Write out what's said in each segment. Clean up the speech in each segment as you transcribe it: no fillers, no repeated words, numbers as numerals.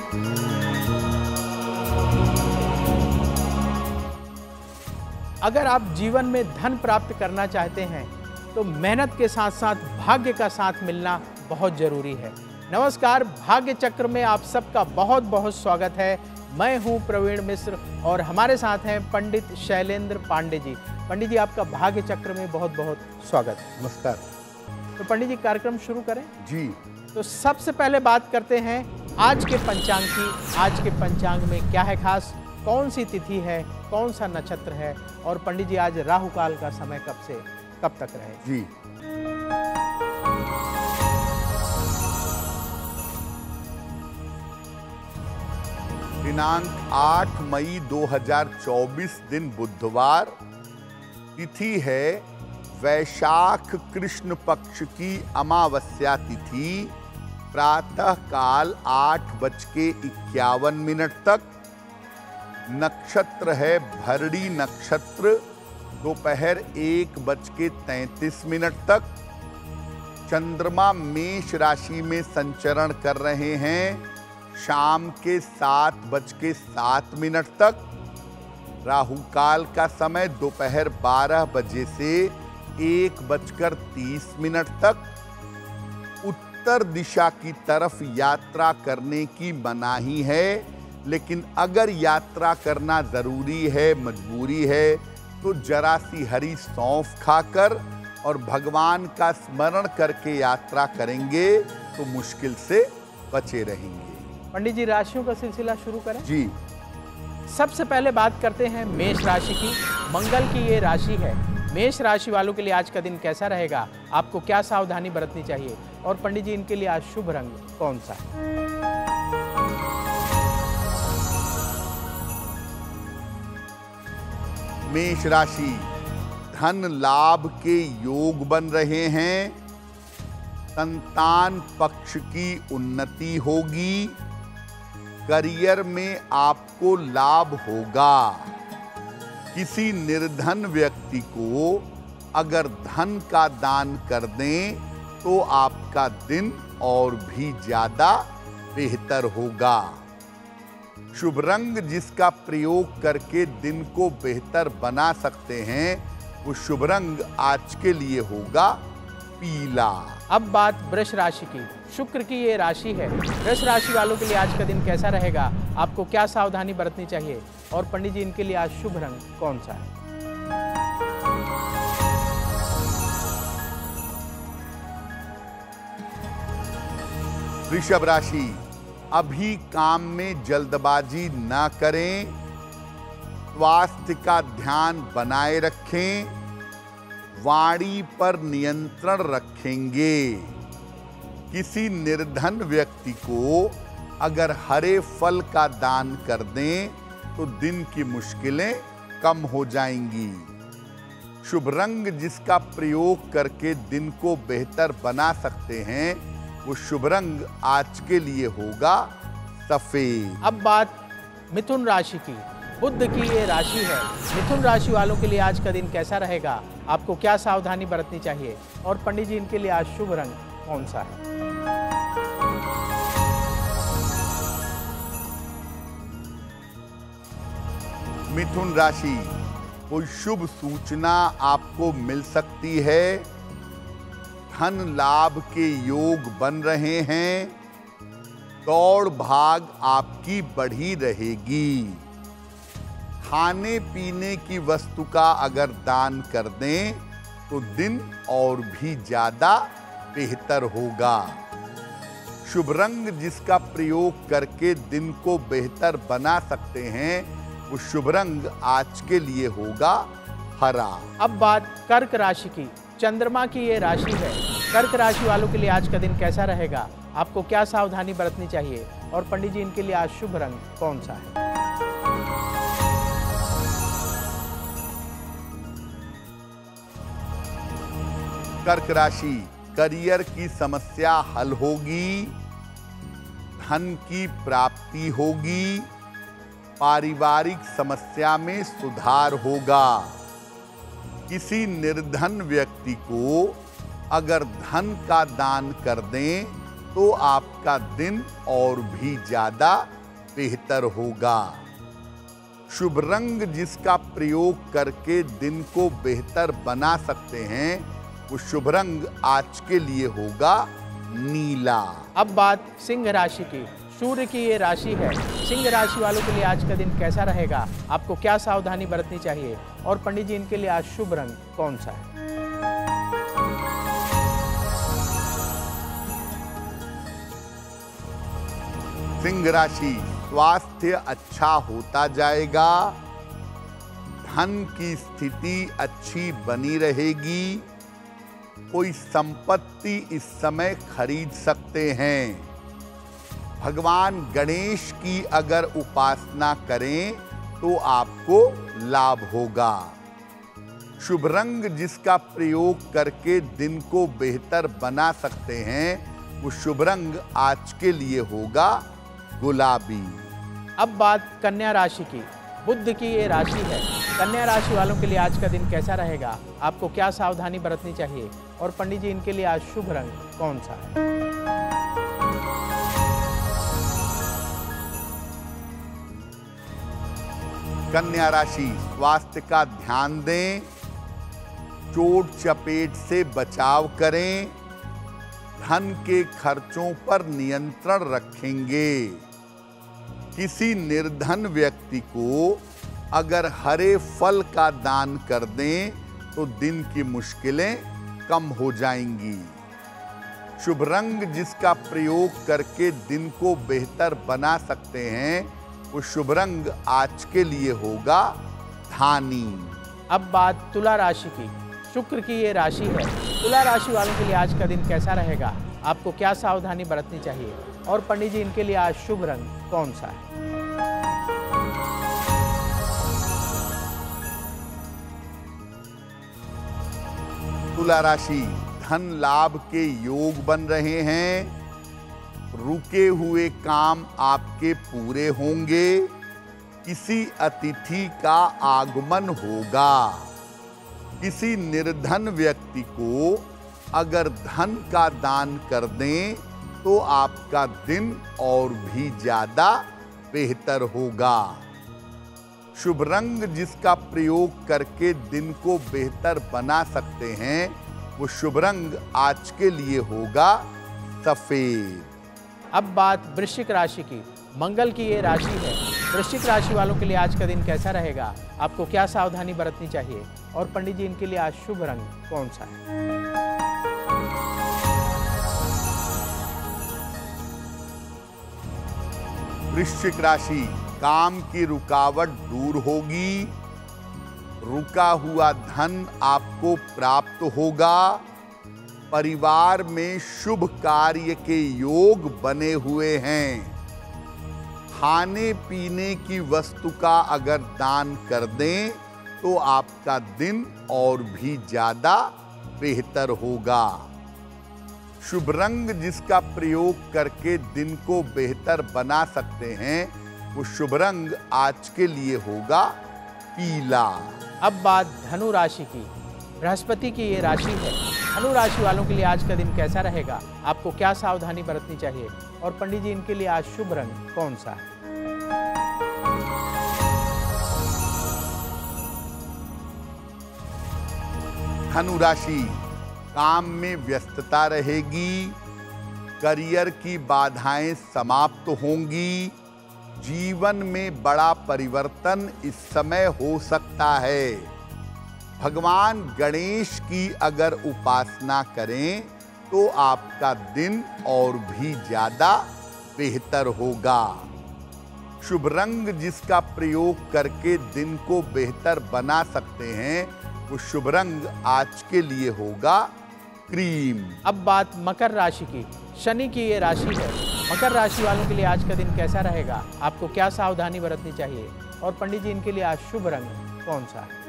अगर आप जीवन में धन प्राप्त करना चाहते हैं तो मेहनत के साथ साथ भाग्य का साथ मिलना बहुत जरूरी है। नमस्कार, भाग्य चक्र में आप सबका बहुत बहुत स्वागत है। मैं हूं प्रवीण मिश्र और हमारे साथ हैं पंडित शैलेंद्र पांडे जी। पंडित जी, आपका भाग्य चक्र में बहुत बहुत स्वागत है। नमस्कार। तो पंडित जी, कार्यक्रम शुरू करें जी। तो सबसे पहले बात करते हैं आज के पंचांग की। आज के पंचांग में क्या है खास, कौन सी तिथि है, कौन सा नक्षत्र है, और पंडित जी आज राहु काल का समय कब से कब तक रहे? जी, दिनांक 8 मई 2024 दिन बुधवार, तिथि है वैशाख कृष्ण पक्ष की अमावस्या तिथि, प्रातः काल 8:51 तक। नक्षत्र है भरणी नक्षत्र, दोपहर 1:33 तक। चंद्रमा मेष राशि में संचरण कर रहे हैं शाम के 7:07 तक। राहु काल का समय दोपहर 12 बजे से 1:30 तक। उत्तर दिशा की तरफ यात्रा करने की मनाही है, लेकिन अगर यात्रा करना जरूरी है, मजबूरी है, तो जरा सी हरी सौंफ खाकर और भगवान का स्मरण करके यात्रा करेंगे तो मुश्किल से बचे रहेंगे। पंडित जी, राशियों का सिलसिला शुरू करें। जी। सबसे पहले बात करते हैं मेष राशि की। मंगल की ये राशि है। मेष राशि वालों के लिए आज का दिन कैसा रहेगा, आपको क्या सावधानी बरतनी चाहिए, और पंडित जी इनके लिए आज शुभ रंग कौन सा है? मेष राशि, धन लाभ के योग बन रहे हैं। संतान पक्ष की उन्नति होगी। करियर में आपको लाभ होगा। किसी निर्धन व्यक्ति को अगर धन का दान कर दें तो आपका दिन और भी ज्यादा बेहतर होगा। शुभ रंग जिसका प्रयोग करके दिन को बेहतर बना सकते हैं, वो शुभ रंग आज के लिए होगा पीला। अब बात वृष राशि की। शुक्र की ये राशि है। वृष राशि वालों के लिए आज का दिन कैसा रहेगा, आपको क्या सावधानी बरतनी चाहिए, और पंडित जी इनके लिए आज शुभ रंग कौन सा है? वृषभ राशि, अभी काम में जल्दबाजी ना करें। स्वास्थ्य का ध्यान बनाए रखें। वाणी पर नियंत्रण रखेंगे। किसी निर्धन व्यक्ति को अगर हरे फल का दान कर दें तो दिन की मुश्किलें कम हो जाएंगी। शुभ रंग जिसका प्रयोग करके दिन को बेहतर बना सकते हैं, वो शुभ रंग आज के लिए होगा सफेद। अब बात मिथुन राशि की। बुध की ये राशि है। मिथुन राशि वालों के लिए आज का दिन कैसा रहेगा, आपको क्या सावधानी बरतनी चाहिए, और पंडित जी इनके लिए आज शुभ रंग कौन सा है? मिथुन राशि, कोई शुभ सूचना आपको मिल सकती है। धन लाभ के योग बन रहे हैं। दौड़ भाग आपकी बढ़ी रहेगी। खाने पीने की वस्तु का अगर दान कर दें तो दिन और भी ज्यादा बेहतर होगा। शुभ रंग जिसका प्रयोग करके दिन को बेहतर बना सकते हैं, वो शुभ रंग आज के लिए होगा हरा। अब बात कर्क राशि की। चंद्रमा की ये राशि है। कर्क राशि वालों के लिए आज का दिन कैसा रहेगा, आपको क्या सावधानी बरतनी चाहिए, और पंडित जी इनके लिए आज शुभ रंग कौन सा है? कर्क राशि, करियर की समस्या हल होगी। धन की प्राप्ति होगी। पारिवारिक समस्या में सुधार होगा। किसी निर्धन व्यक्ति को अगर धन का दान कर दें तो आपका दिन और भी ज्यादा बेहतर होगा। शुभ रंग जिसका प्रयोग करके दिन को बेहतर बना सकते हैं, वो शुभ रंग आज के लिए होगा नीला। अब बात सिंह राशि की। सूर्य की ये राशि है। सिंह राशि वालों के लिए आज का दिन कैसा रहेगा, आपको क्या सावधानी बरतनी चाहिए और पंडित जी इनके लिए आज शुभ रंग कौन सा है? सिंह राशि, स्वास्थ्य अच्छा होता जाएगा, धन की स्थिति अच्छी बनी रहेगी, कोई संपत्ति इस समय खरीद सकते हैं। भगवान गणेश की अगर उपासना करें तो आपको लाभ होगा। शुभ रंग जिसका प्रयोग करके दिन को बेहतर बना सकते हैं, वो शुभ रंग आज के लिए होगा गुलाबी। अब बात कन्या राशि की। बुध की ये राशि है। कन्या राशि वालों के लिए आज का दिन कैसा रहेगा, आपको क्या सावधानी बरतनी चाहिए और पंडित जी इनके लिए आज शुभ रंग कौन सा है? कन्या राशि, स्वास्थ्य का ध्यान दें, चोट चपेट से बचाव करें, धन के खर्चों पर नियंत्रण रखेंगे। किसी निर्धन व्यक्ति को अगर हरे फल का दान कर दें तो दिन की मुश्किलें कम हो जाएंगी। शुभ रंग जिसका प्रयोग करके दिन को बेहतर बना सकते हैं, वो शुभ रंग आज के लिए होगा धानी। अब बात तुला राशि की। शुक्र की ये राशि है। तुला राशि वालों के लिए आज का दिन कैसा रहेगा, आपको क्या सावधानी बरतनी चाहिए और पंडित जी इनके लिए आज शुभ रंग कौन सा है? तुला राशि, धन लाभ के योग बन रहे हैं, रुके हुए काम आपके पूरे होंगे, किसी अतिथि का आगमन होगा। किसी निर्धन व्यक्ति को अगर धन का दान कर दें तो आपका दिन और भी ज्यादा बेहतर होगा। शुभ रंग जिसका प्रयोग करके दिन को बेहतर बना सकते हैं, वो शुभ रंग आज के लिए होगा सफेद। अब बात वृश्चिक राशि की। मंगल की ये राशि है। वृश्चिक राशि वालों के लिए आज का दिन कैसा रहेगा, आपको क्या सावधानी बरतनी चाहिए और पंडित जी इनके लिए आज शुभ रंग कौन सा है? वृश्चिक राशि, काम की रुकावट दूर होगी, रुका हुआ धन आपको प्राप्त होगा, परिवार में शुभ कार्य के योग बने हुए हैं। खाने पीने की वस्तु का अगर दान कर दें तो आपका दिन और भी ज्यादा बेहतर होगा। शुभ रंग जिसका प्रयोग करके दिन को बेहतर बना सकते हैं, वो शुभ रंग आज के लिए होगा पीला। अब बात धनु राशि की। बृहस्पति की ये राशि है। धनु राशि वालों के लिए आज का दिन कैसा रहेगा, आपको क्या सावधानी बरतनी चाहिए और पंडित जी इनके लिए आज शुभ रंग कौन सा है? धनु राशि, काम में व्यस्तता रहेगी, करियर की बाधाएं समाप्त होंगी, जीवन में बड़ा परिवर्तन इस समय हो सकता है। भगवान गणेश की अगर उपासना करें तो आपका दिन और भी ज्यादा बेहतर होगा। शुभ रंग जिसका प्रयोग करके दिन को बेहतर बना सकते हैं, वो शुभ रंग आज के लिए होगा क्रीम। अब बात मकर राशि की। शनि की ये राशि है। मकर राशि वालों के लिए आज का दिन कैसा रहेगा, आपको क्या सावधानी बरतनी चाहिए और पंडित जी इनके लिए आज शुभ रंग कौन सा है?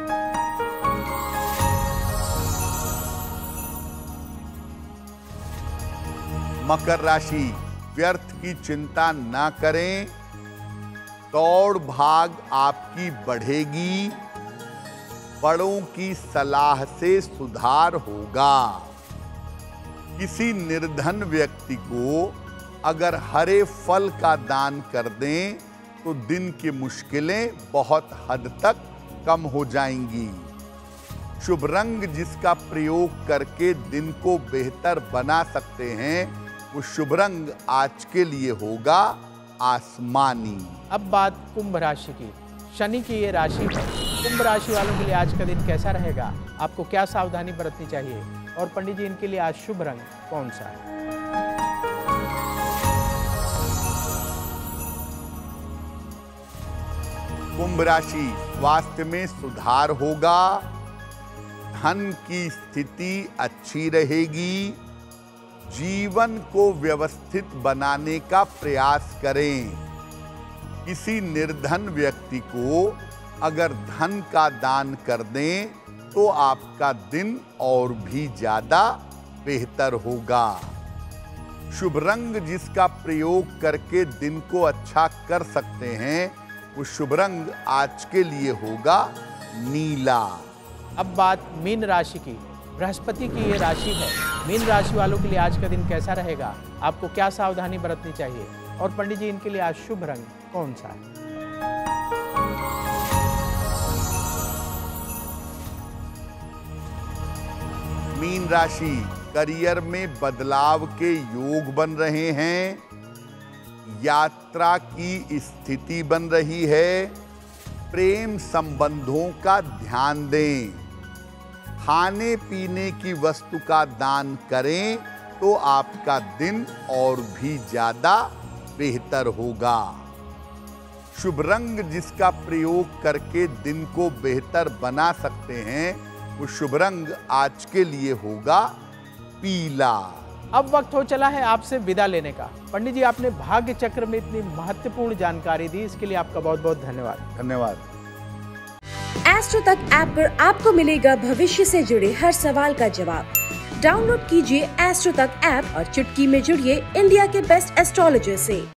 मकर राशि, व्यर्थ की चिंता न करें, दौड़ भाग आपकी बढ़ेगी, बड़ों की सलाह से सुधार होगा। किसी निर्धन व्यक्ति को अगर हरे फल का दान कर दें तो दिन की मुश्किलें बहुत हद तक कम हो जाएंगी। शुभ रंग जिसका प्रयोग करके दिन को बेहतर बना सकते हैं, वो शुभ रंग आज के लिए होगा आसमानी। अब बात कुंभ राशि की। शनि की ये राशि है। कुंभ राशि वालों के लिए आज का दिन कैसा रहेगा? आपको क्या सावधानी बरतनी चाहिए? और पंडित जी, इनके लिए आज शुभ रंग कौन सा है? कुंभ राशि, स्वास्थ्य में सुधार होगा, धन की स्थिति अच्छी रहेगी, जीवन को व्यवस्थित बनाने का प्रयास करें। किसी निर्धन व्यक्ति को अगर धन का दान कर दें तो आपका दिन और भी ज्यादा बेहतर होगा। शुभ रंग जिसका प्रयोग करके दिन को अच्छा कर सकते हैं, वो शुभ रंग आज के लिए होगा नीला। अब बात मीन राशि की। बृहस्पति की ये राशि है। मीन राशि वालों के लिए आज का दिन कैसा रहेगा? आपको क्या सावधानी बरतनी चाहिए? और पंडित जी, इनके लिए आज शुभ रंग कौन सा है? मीन राशि, करियर में बदलाव के योग बन रहे हैं, यात्रा की स्थिति बन रही है, प्रेम संबंधों का ध्यान दें, खाने पीने की वस्तु का दान करें तो आपका दिन और भी ज्यादा बेहतर होगा। शुभ रंग जिसका प्रयोग करके दिन को बेहतर बना सकते हैं, वो शुभ रंग आज के लिए होगा पीला। अब वक्त हो चला है आपसे विदा लेने का। पंडित जी, आपने भाग्य चक्र में इतनी महत्वपूर्ण जानकारी दी, इसके लिए आपका बहुत बहुत धन्यवाद। धन्यवाद। एस्ट्रो तक ऐप पर आपको मिलेगा भविष्य से जुड़े हर सवाल का जवाब। डाउनलोड कीजिए एस्ट्रो तक ऐप और चुटकी में जुड़िए इंडिया के बेस्ट एस्ट्रोलॉजर से।